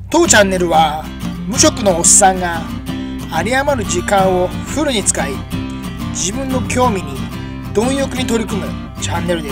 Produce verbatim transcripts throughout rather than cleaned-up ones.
当チャンネルは無職のおっさんが有り余る時間をフルに使い、自分の興味に貪欲に取り組むチャンネルです。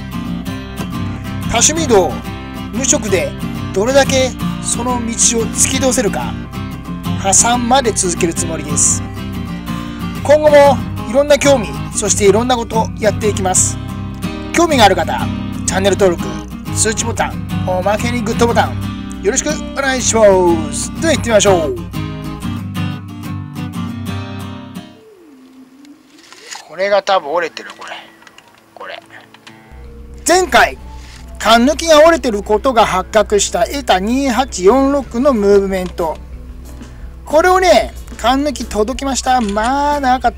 多趣味道無職でどれだけその道を突き通せるか、破産まで続けるつもりです。今後もいろんな興味、そしていろんなことをやっていきます。興味がある方、チャンネル登録、通知ボタン、おまけにグッドボタンよろしくお願いします。では行ってみましょう。これが多分折れてる。これこれ前回缶抜きが折れてることが発覚したエタにーはちよんろくのムーブメント、これをね缶抜き届きました。まあ長かった。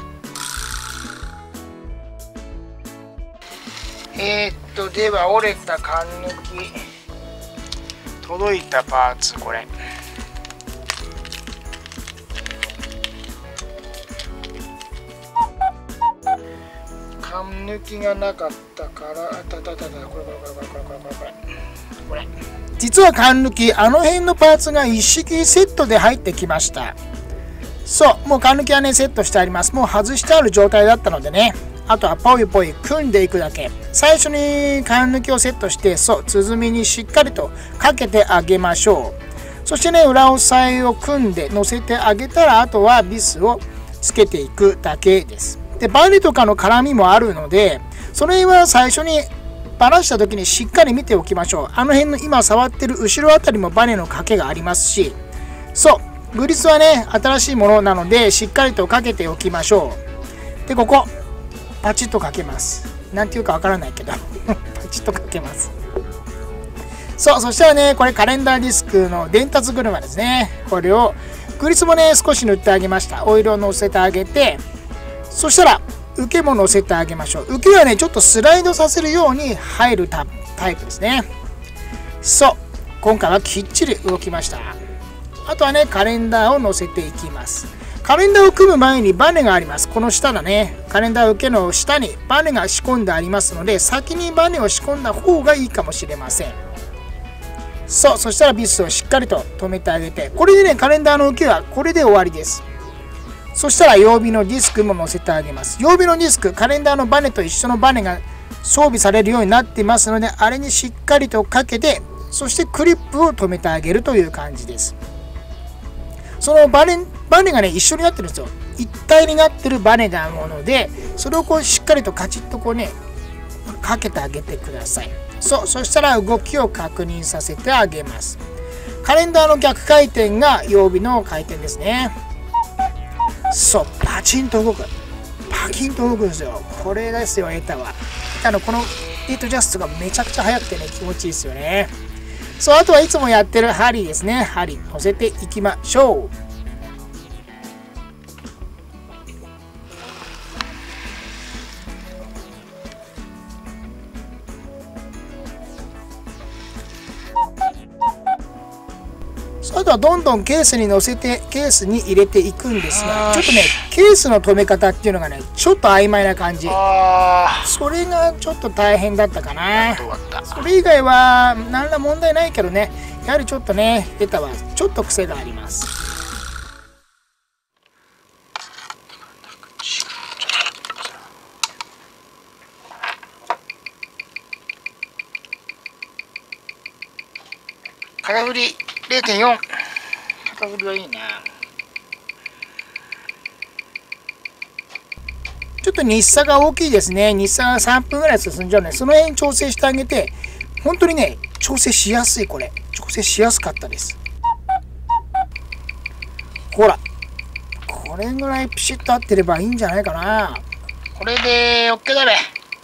えー、っとでは折れた缶抜き届いたパーツ、これ缶抜きがなかったから、あたたたた、これこれこれこれこれこれこれこれ実は缶抜き、あの辺のパーツが一式セットで入ってきました。そう、もう缶抜きはねセットしてあります。もう外してある状態だったのでね、あとはポイポイ組んでいくだけ。最初に缶抜きをセットして、そう鼓にしっかりとかけてあげましょう。そしてね裏押さえを組んで乗せてあげたら、あとはビスをつけていくだけです。でバネとかの絡みもあるので、それは最初にバラした時にしっかり見ておきましょう。あの辺の今触ってる後ろあたりもバネの掛けがありますし、そうグリスはね新しいものなのでしっかりとかけておきましょう。でここパチッとかけます。なんていうかわからないけどパチッとかけます。そう、そしたらねこれカレンダーディスクの伝達車ですね。これをグリスもね少し塗ってあげました。オイルをのせてあげて、そしたら受けも乗せてあげましょう。受けはねちょっとスライドさせるように入るタイプですね。そう、今回はきっちり動きました。あとはねカレンダーを乗せていきます。カレンダーを組む前にバネがあります。この下だね、カレンダー受けの下にバネが仕込んでありますので、先にバネを仕込んだ方がいいかもしれません。そう、そしたらビスをしっかりと留めてあげて、これでねカレンダーの受けはこれで終わりです。そしたら曜日のディスクも載せてあげます。曜日のディスク、カレンダーのバネと一緒のバネが装備されるようになっていますので、あれにしっかりとかけて、そしてクリップを留めてあげるという感じです。そのバネ、バネがね一緒になってるんですよ。一体になってるバネなもので、それをこうしっかりとカチッとこうねかけてあげてください。そう、そしたら動きを確認させてあげます。カレンダーの逆回転が曜日の回転ですね。そう、パチンと動く、パキンと動くんですよ。これですよ、エタは。あのこのエイトジャストがめちゃくちゃ速くてね気持ちいいですよね。そう、あとはいつもやってる針ですね。針乗せていきましょう。あとはどんどんケースに乗せてケースに入れていくんですが、ちょっとねケースの留め方っていうのがねちょっと曖昧な感じ。それがちょっと大変だったかな。それ以外は何ら問題ないけどね、やはりちょっとねエタはちょっと癖があります。空振り れいてんよん、 高振りはいいな。ちょっと日差が大きいですね。日差がさんぷんぐらい進んじゃうので、その辺調整してあげて、本当にね調整しやすい。これ調整しやすかったです。ほらこれぐらいピシッと合ってればいいんじゃないかな。これで OK だべ。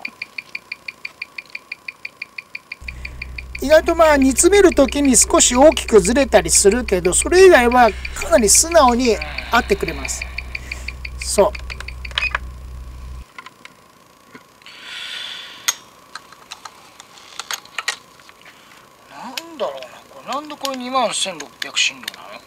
意外とまあ煮詰める時に少し大きくずれたりするけど、それ以外はかなり素直に合ってくれます。そうなんだろうな、これなんでこれにまんせんろっぴゃく振動なの。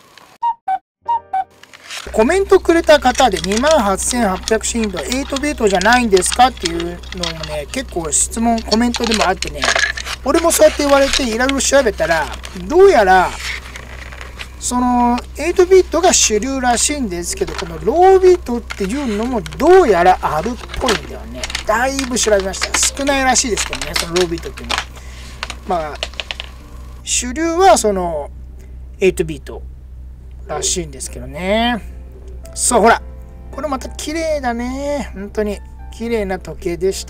コメントくれた方でにまんはっせんはっぴゃく振動はちビートじゃないんですかっていうのもね結構質問コメントでもあってね、 俺もそうやって言われていろいろ調べたら、どうやらそのエイトビートが主流らしいんですけど、このロービートっていうのもどうやらあるっぽいんだよね。だいぶ調べました。少ないらしいですけどね、そのロービートっていうのは。まあ主流はそのエイトビートらしいんですけどね。そう、ほらこれまた綺麗だね。本当に綺麗な時計でした。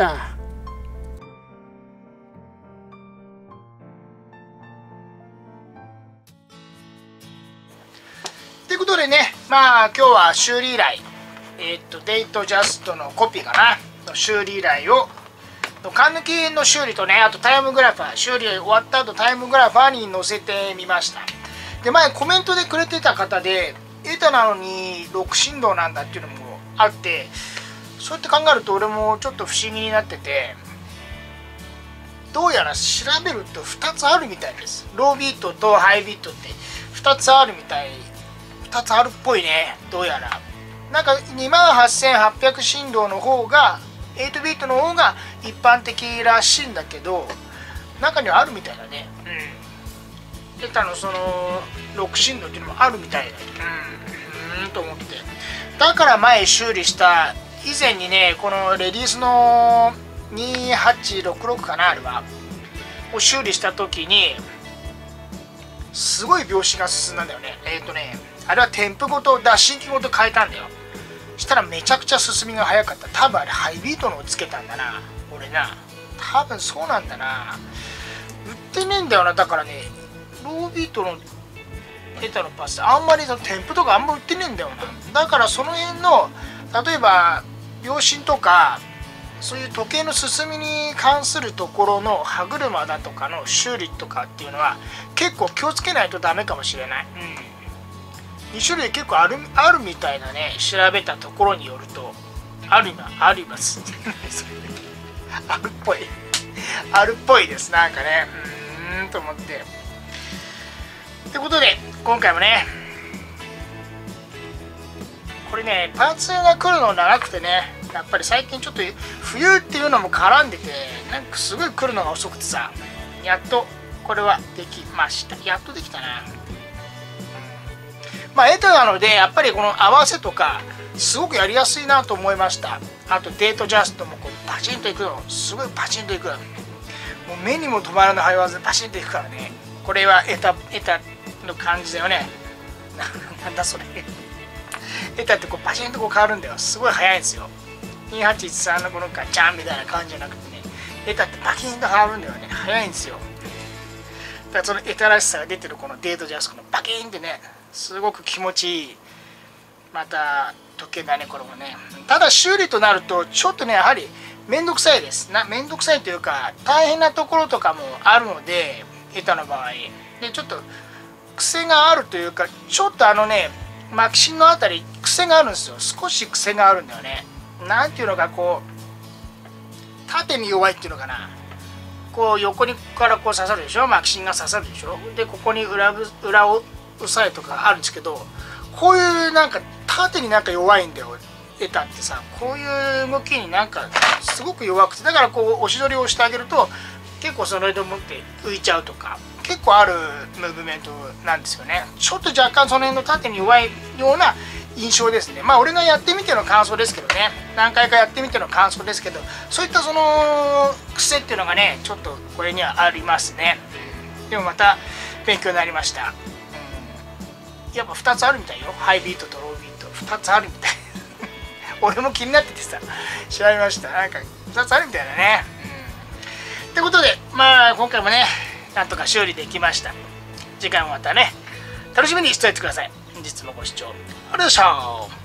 ということでね、まあ今日は修理依頼、えっとデートジャストのコピーかな、修理依頼を缶抜きの修理とね、あとタイムグラファー、修理終わった後タイムグラファーに載せてみました。で、前コメントでくれてた方で、エタなのにろく振動なんだっていうのもあって、そうやって考えると俺もちょっと不思議になってて、どうやら調べるとふたつあるみたいです。ロービートとハイビートってふたつあるみたい、ふたつあるっぽいね、どうやら。なんかにまんはっせんはっぴゃく振動の方が、エイトビートの方が一般的らしいんだけど、中にはあるみたいだね。うん。エタのそのろく振動っていうのもあるみたいだ。うん、うんと思って。だから前修理した以前にね、このレディースのにはちろくろくかな、あれはを修理した時にすごい拍子が進んだんだよね。えっとねあれは添付ごと脱進機ごと変えたんだよ。したらめちゃくちゃ進みが速かった。多分あれハイビートのをつけたんだな、俺な。多分そうなんだな。売ってねえんだよな。だからね、ロービートのエタのパスあんまりその添付とかあんま売ってねえんだよな。だからその辺の例えば秒針とかそういう時計の進みに関するところの歯車だとかの修理とかっていうのは結構気をつけないとダメかもしれない。うん、に種類結構あるあるみたいなね。調べたところによるとある今ありますあるっぽいあるっぽいです。なんかね、うーんと思って。ってことで今回もね、これねパーツが来るの長くてね、やっぱり最近ちょっと冬っていうのも絡んでて、なんかすごい来るのが遅くてさ、やっとこれはできました。やっとできたな。まあエタなのでやっぱりこの合わせとかすごくやりやすいなと思いました。あとデートジャストもこうパチンといくの、すごいパチンといく、もう目にも止まらぬ早技でパチンといくからね。これはエタエタの感じだよね。なんだそれエタってこうパチンとこう変わるんだよ。すごい速いんですよ。にはちいちさんのこのガチャンみたいな感じじゃなくてね、エタってパキンと変わるんだよね。速いんですよ。だからそのエタらしさが出てるこのデートジャストのパキンってね、すごく気持ちいいまた時計だね、これもね。ただ修理となるとちょっとねやはり面倒くさいですな。面倒くさいというか大変なところとかもあるので、エタの場合でちょっと癖があるというか、ちょっとあのねマキシンのあたり癖があるんですよ。少し癖があるんだよね。なんていうのか、こう縦に弱いっていうのかな。こう横にからこう刺さるでしょ、マキシンが刺さるでしょ。でここに裏裏を押さえとかあるんですけど、こういうなんか縦になんか弱いんだよエタってさ。こういう動きになんかすごく弱くて、だからこう押し取りをしてあげると結構それでもって浮いちゃうとか結構あるムーブメントなんですよね。ちょっと若干その辺の縦に弱いような印象ですね。まあ俺がやってみての感想ですけどね、何回かやってみての感想ですけど、そういったその癖っていうのがねちょっとこれにはありますね。でもまた勉強になりました。うん、やっぱふたつあるみたいよ。ハイビートとロービートふたつあるみたい俺も気になっててさ調べました。なんかふたつあるみたいだね。うん、ってことでまあ今回もねなんとか修理できました。次回もまたね楽しみにしておいてください。本日もご視聴ありがとうございました。